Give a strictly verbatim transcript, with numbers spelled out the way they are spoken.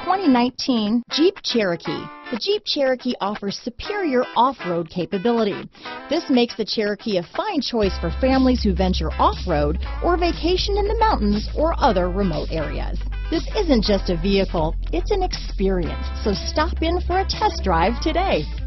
twenty nineteen Jeep Cherokee. The Jeep Cherokee offers superior off-road capability. This makes the Cherokee a fine choice for families who venture off-road or vacation in the mountains or other remote areas. This isn't just a vehicle, it's an experience, so stop in for a test drive today.